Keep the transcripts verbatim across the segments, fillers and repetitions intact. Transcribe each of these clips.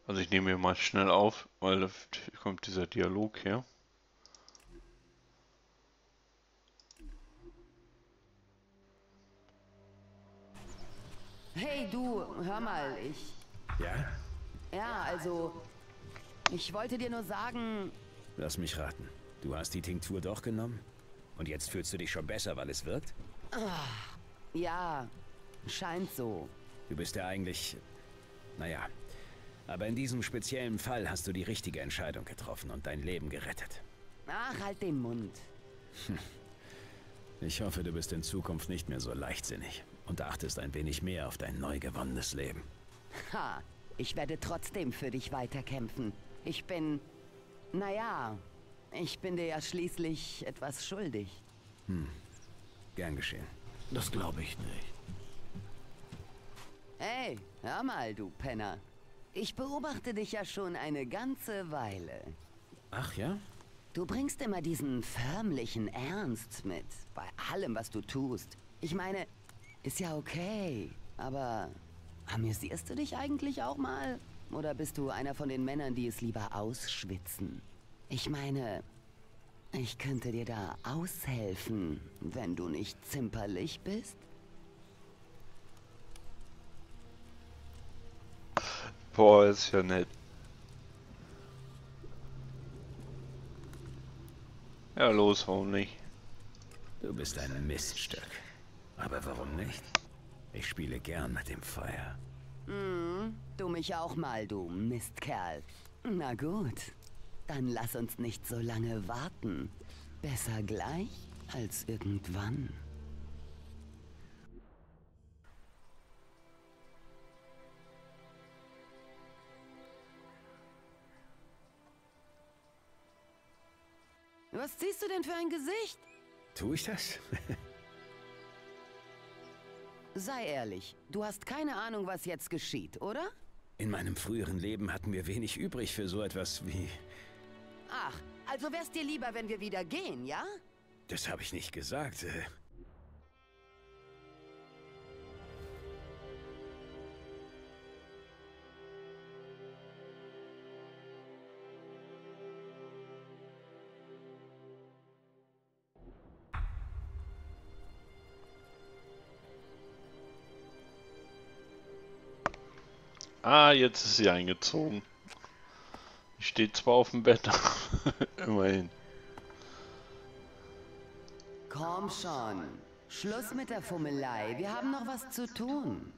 Also ich nehme hier mal schnell auf, weil da kommt dieser Dialog her. Hey du, hör mal, ich... Ja? Ja, also... Ich wollte dir nur sagen... Lass mich raten. Du hast die Tinktur doch genommen? Und jetzt fühlst du dich schon besser, weil es wirkt? Ja, scheint so. Du bist ja eigentlich... Naja. Aber in diesem speziellen Fall hast du die richtige Entscheidung getroffen und dein Leben gerettet. Ach, halt den Mund. Ich hoffe, du bist in Zukunft nicht mehr so leichtsinnig und achtest ein wenig mehr auf dein neu gewonnenes Leben. Ha, ich werde trotzdem für dich weiterkämpfen. Ich bin... Naja, ich bin dir ja schließlich etwas schuldig. Hm, gern geschehen. Das glaube ich nicht. Hey, hör mal, du Penner. Ich beobachte dich ja schon eine ganze Weile. Ach ja? Du bringst immer diesen förmlichen Ernst mit, bei allem, was du tust. Ich meine, ist ja okay, aber amüsierst du dich eigentlich auch mal? Oder bist du einer von den Männern, die es lieber ausschwitzen? Ich meine, ich könnte dir da aushelfen, wenn du nicht zimperlich bist. Boah, ist ja nett. Ja, los, warum nicht? Du bist ein Miststück. Aber warum nicht? Ich spiele gern mit dem Feuer. Hm, du mich auch mal, du Mistkerl. Na gut, dann lass uns nicht so lange warten. Besser gleich als irgendwann. Was ziehst du denn für ein Gesicht? Tu ich das? Sei ehrlich, du hast keine Ahnung, was jetzt geschieht, oder? In meinem früheren Leben hatten wir wenig übrig für so etwas wie... Ach, also wär's dir lieber, wenn wir wieder gehen, ja? Das habe ich nicht gesagt. äh. Ah, jetzt ist sie eingezogen. Die steht zwar auf dem Bett, immerhin. Komm schon. Schluss mit der Fummelei. Wir haben noch was zu tun.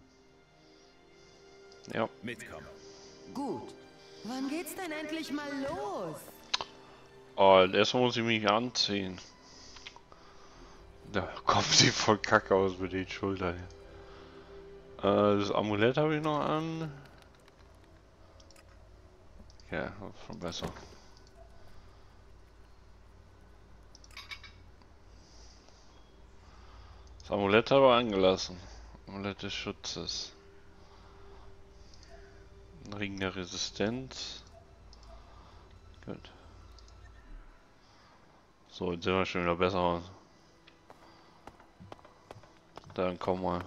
Ja. Mitkommen. Gut. Wann geht's denn endlich mal los? Oh, erstmal muss ich mich anziehen. Da kommt sie voll kacke aus mit den Schultern. Äh, das Amulett habe ich noch an. Ja, schon besser. Das Amulett habe ich angelassen. Amulett des Schutzes. Ein Ring der Resistenz. Gut. So, jetzt sehen wir schon wieder besser aus. Dann komm mal.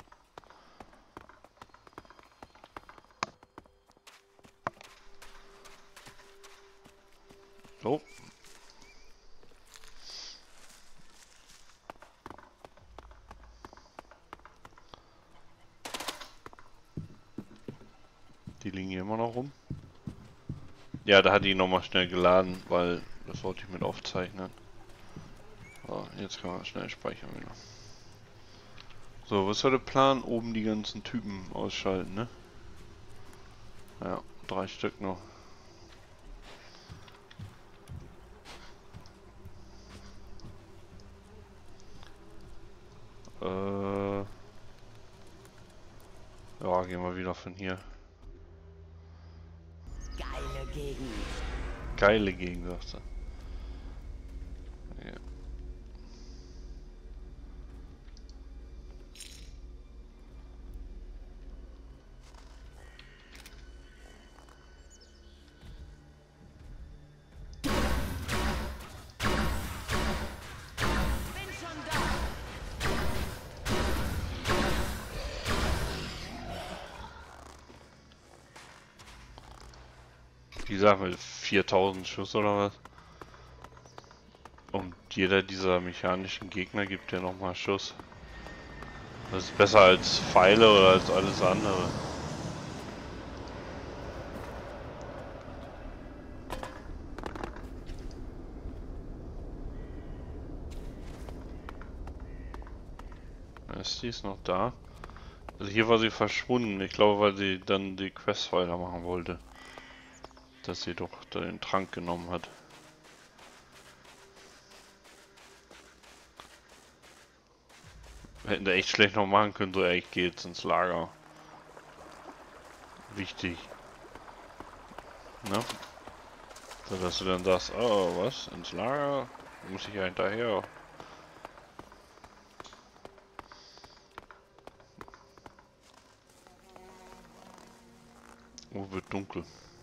Oh. Die liegen hier immer noch rum. Ja, da hat die nochmal schnell geladen, weil das wollte ich mit aufzeichnen. So, jetzt kann man schnell speichern wieder. So, was war der Plan? Oben die ganzen Typen ausschalten, ne? Ja, drei Stück noch. Äh. Ja, gehen wir wieder von hier. Geile Gegend. Geile Gegend, sagt er. Ja. Bin schon da. Wie gesagt, mit viertausend Schuss oder was? Und jeder dieser mechanischen Gegner gibt ja nochmal Schuss. Das ist besser als Pfeile oder als alles andere. Ist die ist noch da? Also hier war sie verschwunden. Ich glaube, weil sie dann die Quest weitermachen wollte. Dass sie doch den Trank genommen hat. Wir hätten da echt schlecht noch machen können, so echt geht's ins Lager. Wichtig. Ne? So dass du dann sagst, oh was, ins Lager? Muss ich ja hinterher. Oh, wird dunkel.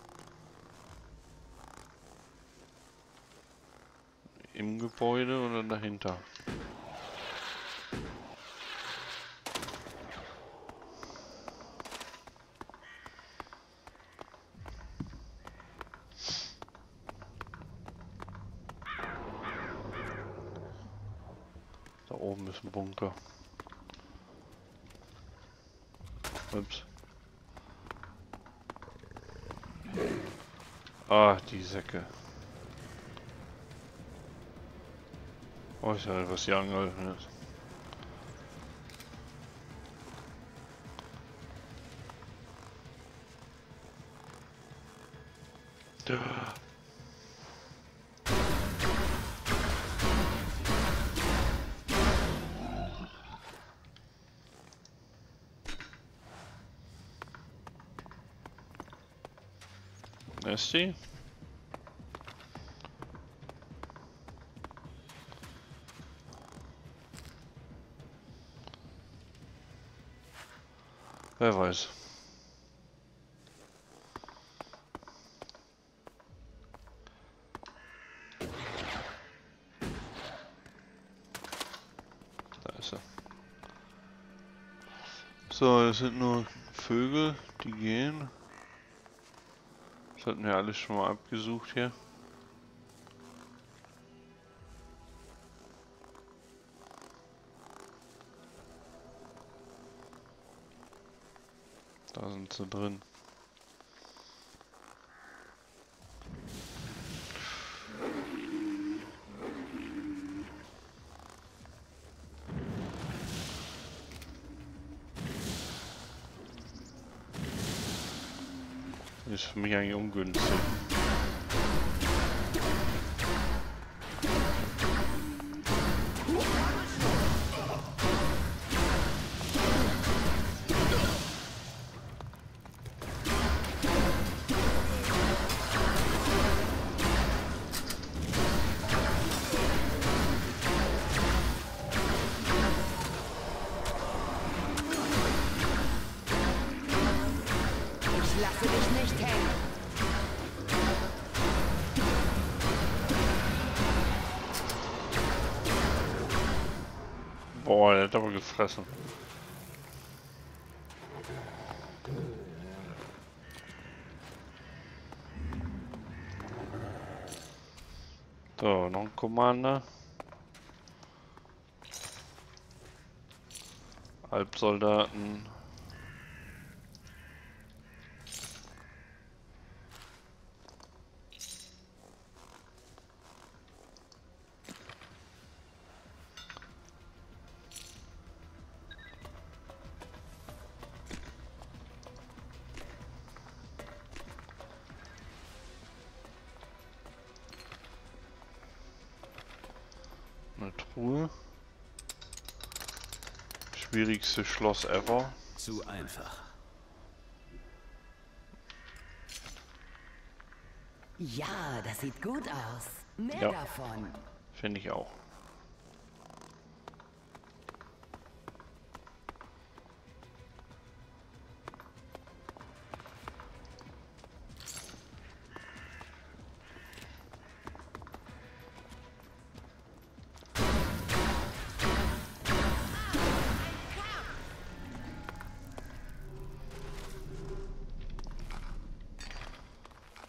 Im Gebäude oder dahinter? Da oben ist ein Bunker. Ups. Ah, die Säcke. Oh, ist ja was hier angehalten ist. Ist sie? Wer weiß. Da ist er. So, das sind nur Vögel, die gehen. Das hatten wir alles schon mal abgesucht hier. Da sind sie drin. Ist für mich eigentlich ungünstig. Lasse dich nicht hängen. Boah, der hat aber gefressen. So, noch ein Commander. Halbsoldaten. Eine Truhe. Schwierigste Schloss ever. Zu einfach. Ja, das sieht gut aus. Mehr Ja. davon. Finde ich auch.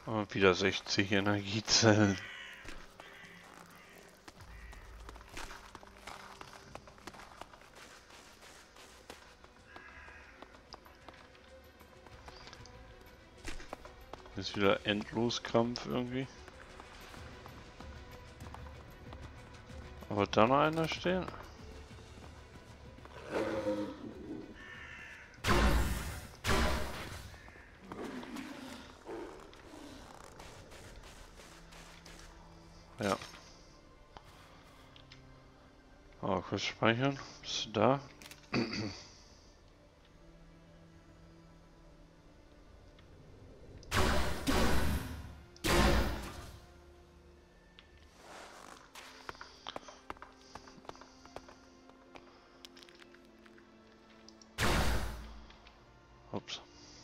Und wieder sechzig Energiezellen. Ist wieder Endloskampf irgendwie. Aber da noch einer stehen? Ja. Oh, kurz speichern. Bist du da? Ups.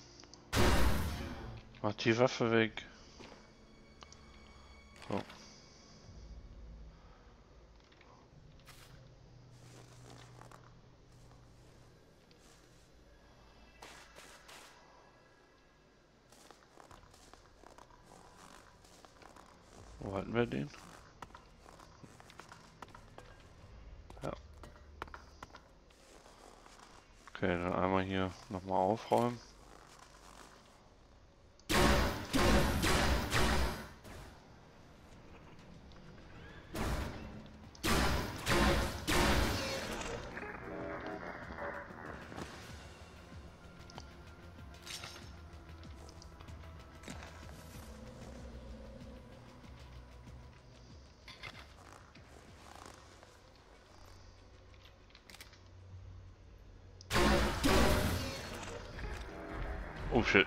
Mach die Waffe weg. So. Wo hatten wir den? Ja. Okay, dann einmal hier nochmal aufräumen. Oh shit.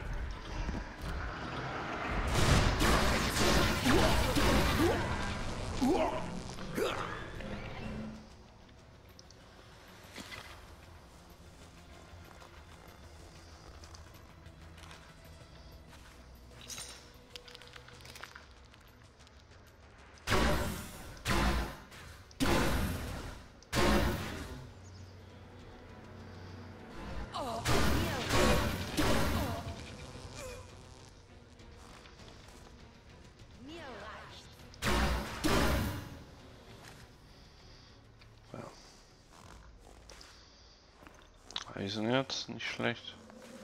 Eisenerz, nicht schlecht.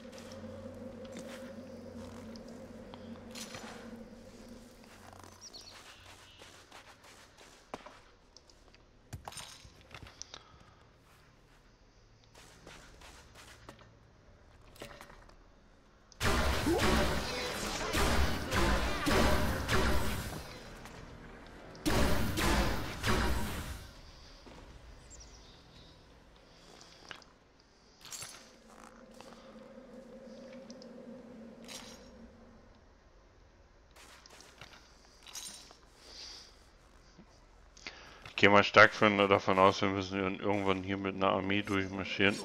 Ich gehe mal stark von, davon aus, wir müssen irgendwann hier mit einer Armee durchmarschieren.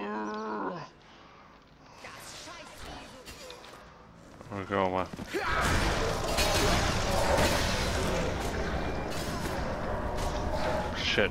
Okay, mal. Shit.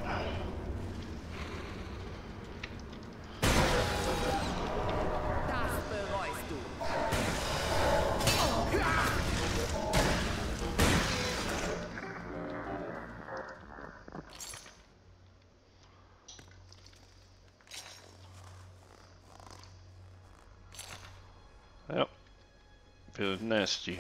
Ja, wird nasty.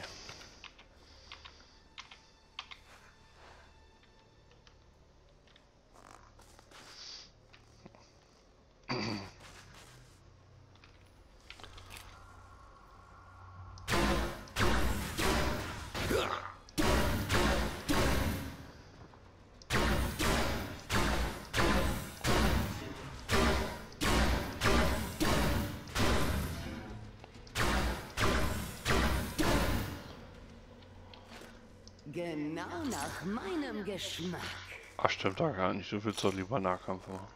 Genau nach meinem Geschmack. Ach stimmt da gar nicht, du willst doch lieber Nahkampf machen.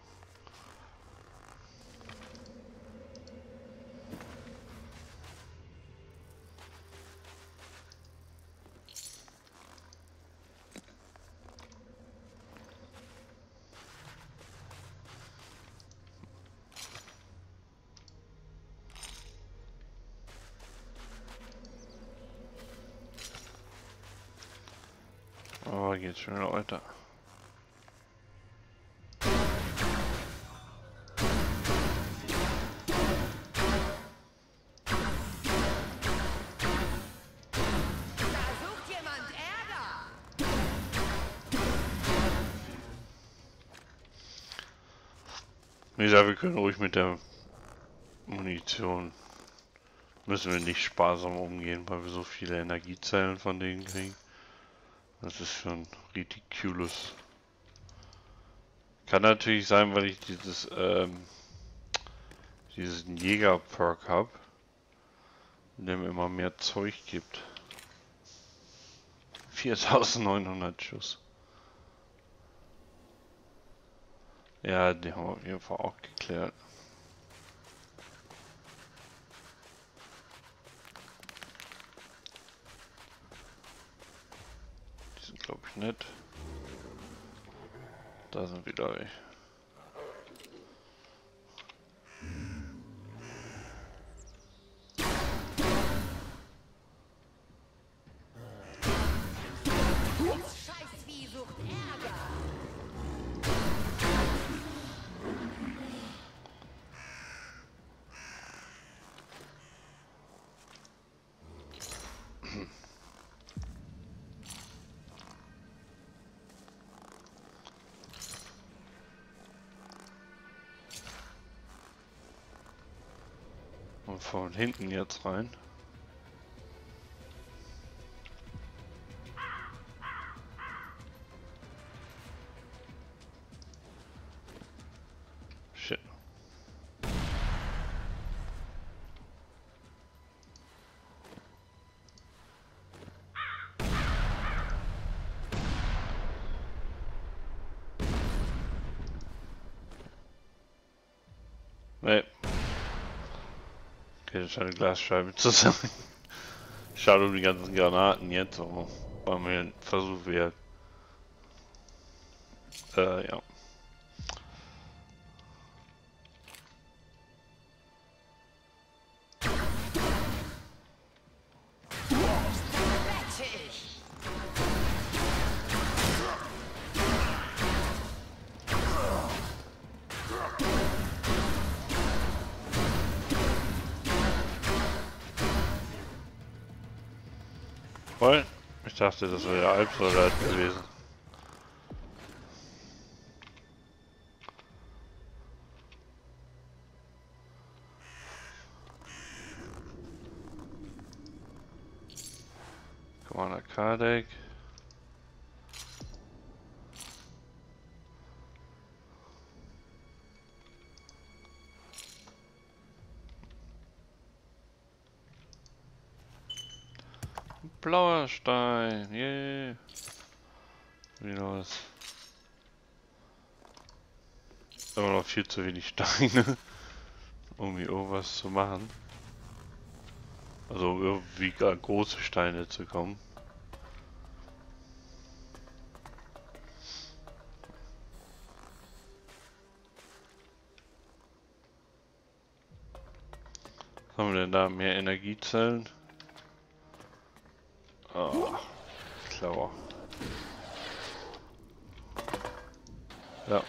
geht's schon wieder weiter. Wie gesagt, wir können ruhig mit der Munition, müssen wir nicht sparsam umgehen, weil wir so viele Energiezellen von denen kriegen. Das ist schon ridiculous. Kann natürlich sein, weil ich dieses ähm, diesen Jäger-Perk habe, der mir immer mehr Zeug gibt. viertausendneunhundert Schuss. Ja, die haben wir auf jeden Fall auch geklärt. Die sind, glaube ich, nett. Da sind wieder welche. Scheißvieh sucht Ärger. Und von hinten jetzt rein. Shit. Nee. Okay, das scheint eine Glasscheibe zu sein. Schade um die ganzen Granaten jetzt, aber war mir ein Versuch wert. Äh, ja. Voll? Ich dachte, das wäre der Albsoldat gewesen. Commander Kardec. Blauer Stein, yeah. Wie los? Aber noch viel zu wenig Steine, um hier irgendwas zu machen. Also irgendwie gar große Steine zu kommen. Was haben wir denn da? Mehr Energiezellen? Oh, clever. Ja.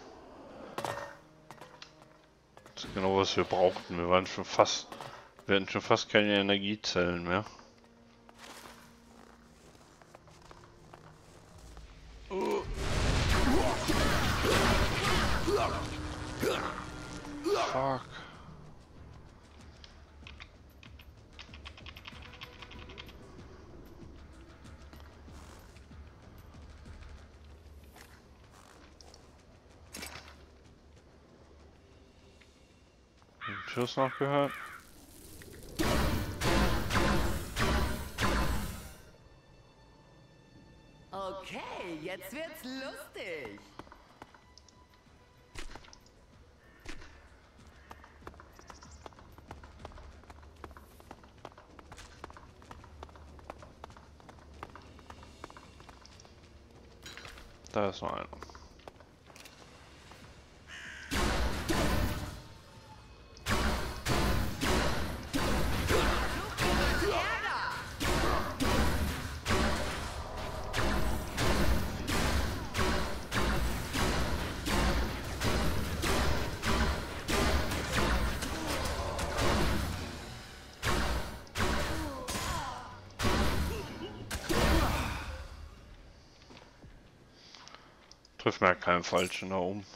Das ist genau, was wir brauchten. Wir waren schon fast... Wir hatten schon fast keine Energiezellen mehr. Oh. Fuck. Schuss noch gehört. Okay, jetzt wird's lustig. Da ist noch einer. Triff mir keinen Falschen da oben.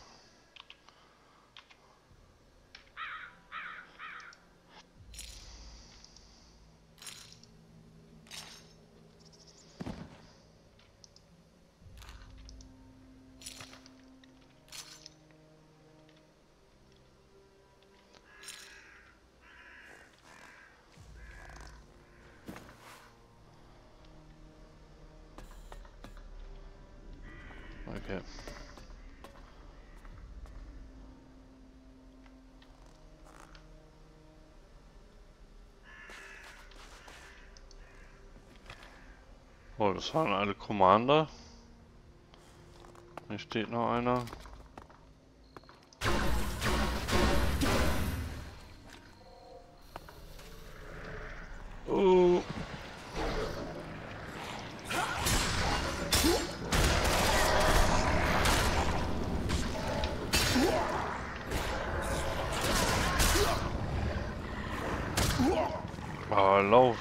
Okay. Oh, das waren alle Commander. Hier steht noch einer. Oh. Ah, lauf.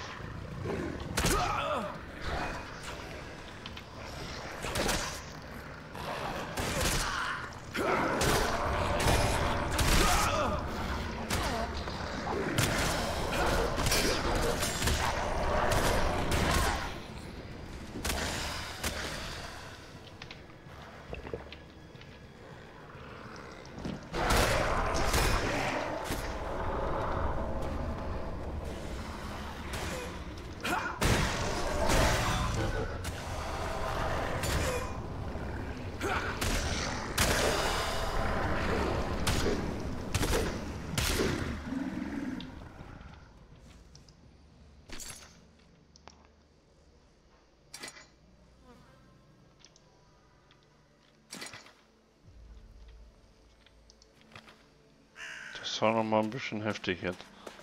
Das war noch mal ein bisschen heftig jetzt.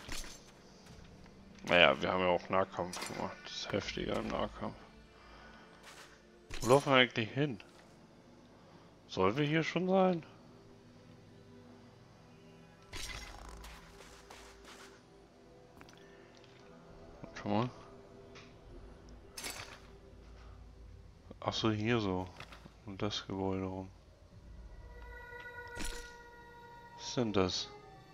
Naja, wir haben ja auch Nahkampf gemacht. Das ist heftiger im Nahkampf. Wo laufen wir eigentlich hin? Sollen wir hier schon sein? Warte mal. Ach so, hier so. Um das Gebäude rum. Was ist denn das?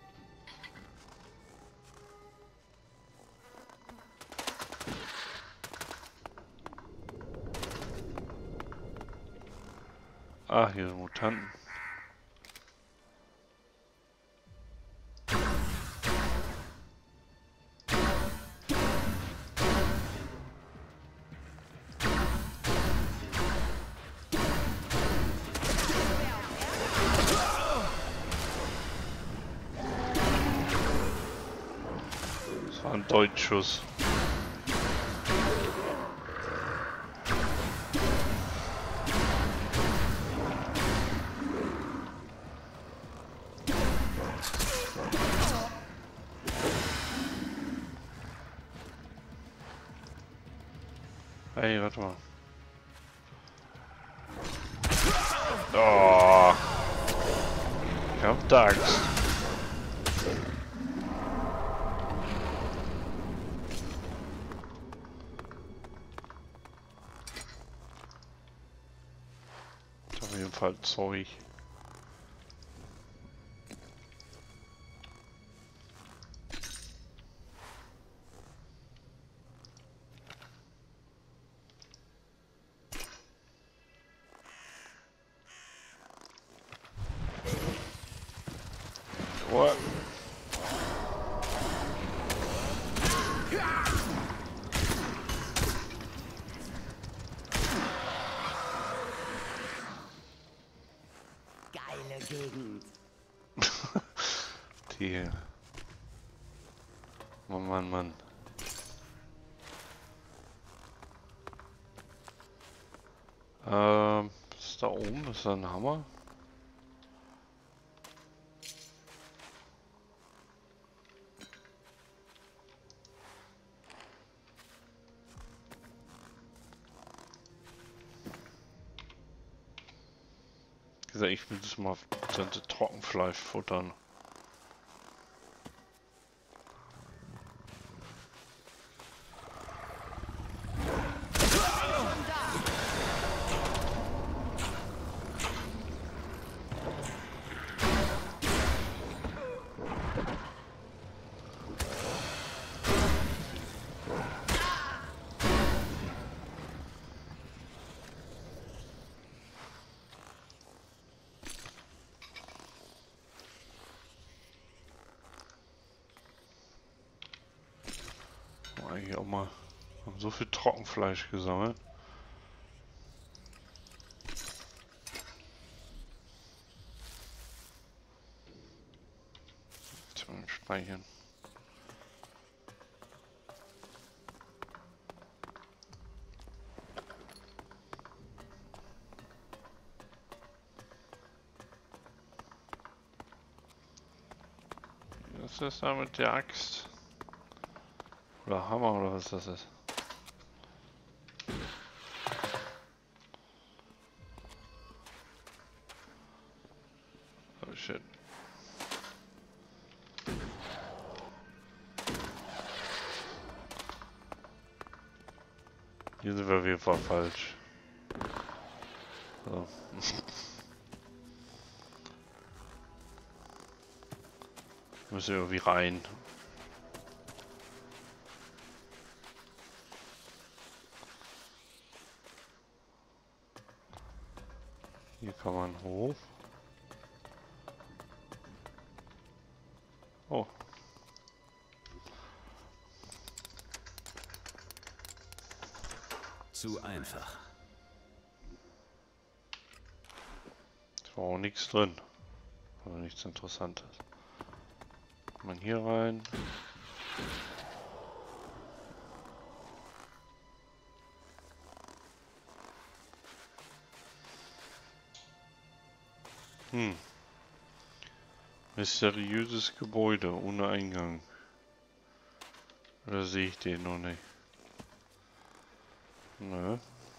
Ah, hier sind Mutanten. Das war ein Deutschschuss. Hey, warte mal. Oh. Ich hab da Angst. Auf jeden Fall Zeug. What? Geile Gegend. Die. Mann, Mann, Mann. Ähm, was ist da oben? Ist da ein Hammer? Wie gesagt, ich will das mal das Trockenfleisch futtern. eigentlich auch mal. Haben so viel Trockenfleisch gesammelt. Jetzt mal speichern. Was ist das da mit der Axt? Oder Hammer oder was das ist? Oh shit. Hier sind wir auf jeden Fall falsch. So. Müssen wir irgendwie rein. Hier kann man hoch. Oh. Zu einfach. Da war auch nichts drin. Also nichts Interessantes. Kann man hier rein. Hm. Mysteriöses Gebäude ohne Eingang. Oder sehe ich den noch nicht? Nö.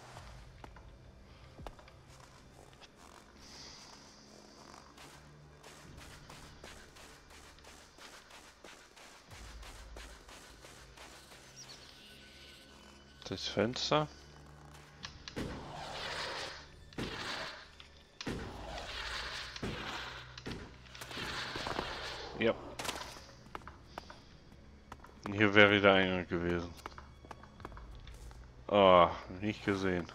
Das Fenster. Ja. Hier wäre der Eingang gewesen. Ah, nicht gesehen.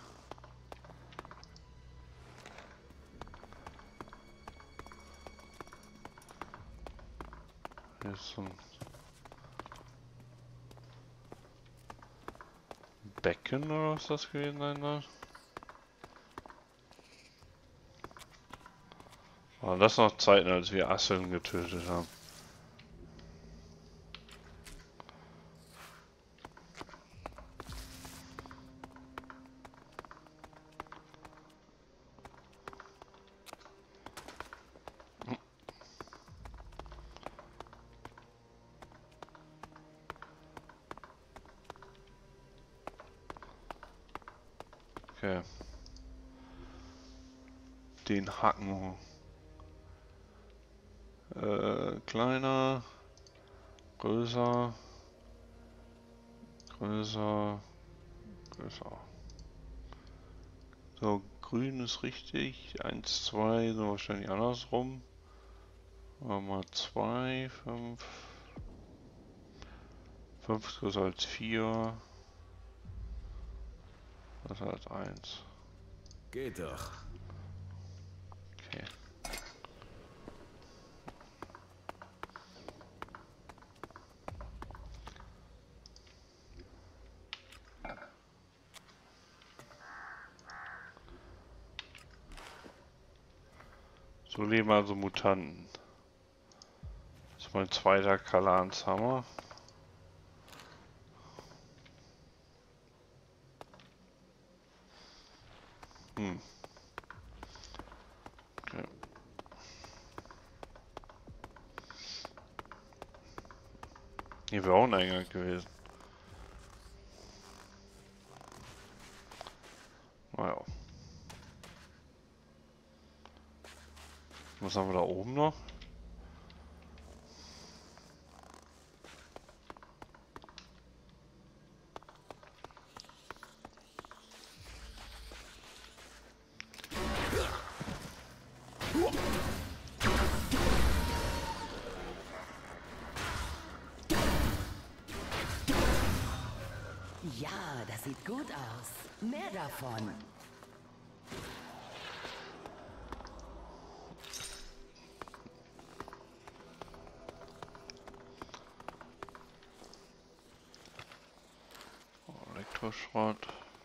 Hier ist so ein Becken oder was das gewesen sein soll. Waren das noch Zeiten, als wir Asseln getötet haben? Okay. Den Hacken. Äh, kleiner. Größer. Größer. Größer. So, grün ist richtig. Eins, zwei, so wahrscheinlich andersrum. Mal zwei, fünf. Fünf ist größer als vier. Größer als eins. Geht doch. Okay. So leben also Mutanten. Das ist mein zweiter Kalans Hammer. Hm. Okay. Hier wäre auch ein Eingang gewesen. Naja. Was haben wir da oben noch? Ja, das sieht gut aus. Mehr davon. Elektroschrott.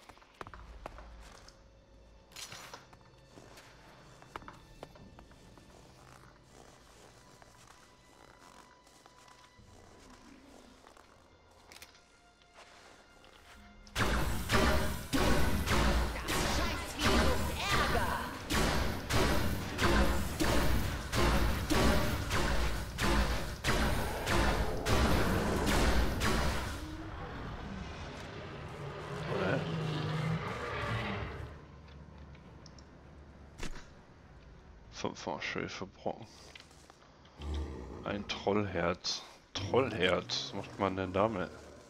Fünfmal Schwefelbrocken. Ein Trollherz. Trollherz, was macht man denn damit?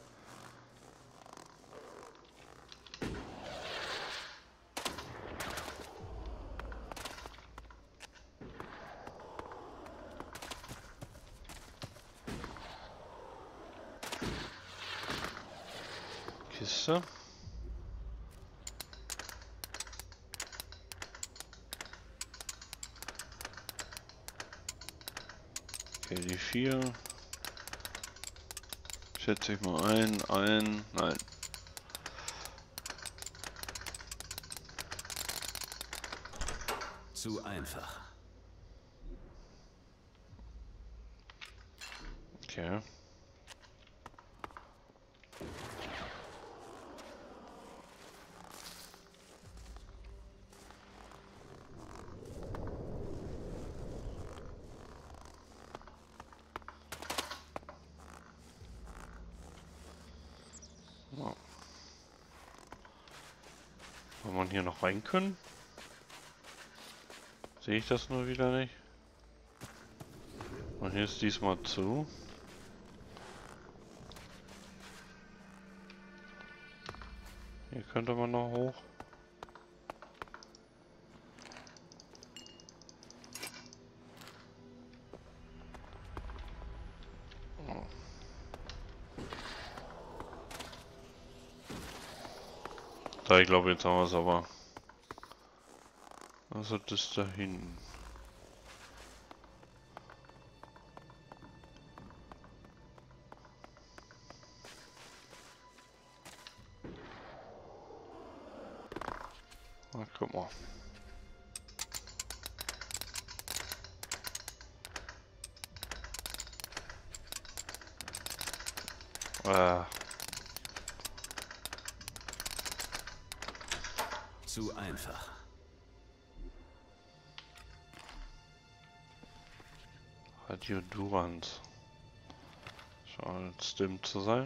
Kiste. Okay, die vier. Schätze ich mal ein, ein, nein. Zu einfach. Okay. Oh. Wollen wir hier noch rein können? Sehe ich das nur wieder nicht? Und hier ist diesmal zu. Hier könnte man noch hoch. Oh. Da, ich glaube, jetzt haben wir es aber. Also das da hinten. Na, guck mal. Ah, Zu einfach. Radio Durans. Scheint stimmt zu sein.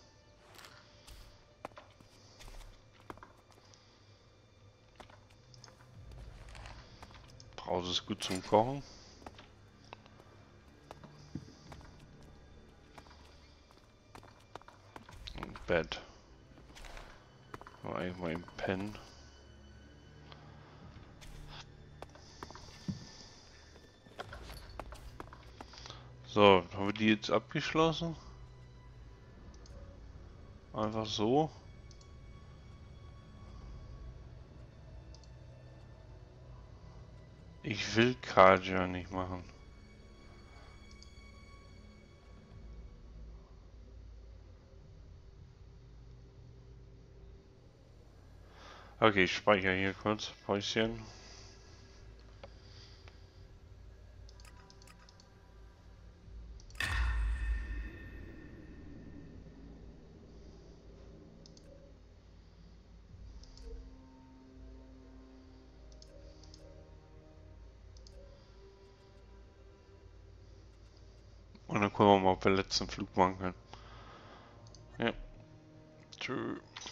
Brause ist gut zum Kochen. Und Bett. Mal eigentlich mal im Pennen. So, haben wir die jetzt abgeschlossen? Einfach so. Ich will Kaja nicht machen. Okay, ich speichere hier kurz. Päuschen. Und dann gucken wir mal, ob wir letzten Flug machen können. Ja. Tschüss.